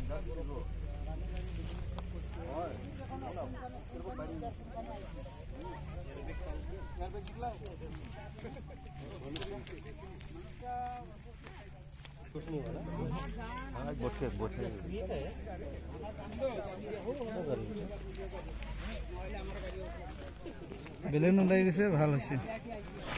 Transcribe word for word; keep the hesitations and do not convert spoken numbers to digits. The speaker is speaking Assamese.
कुछ नहीं वाला हाँ बोटे बोटे बेलेन उलाई गए ভাল হৈছে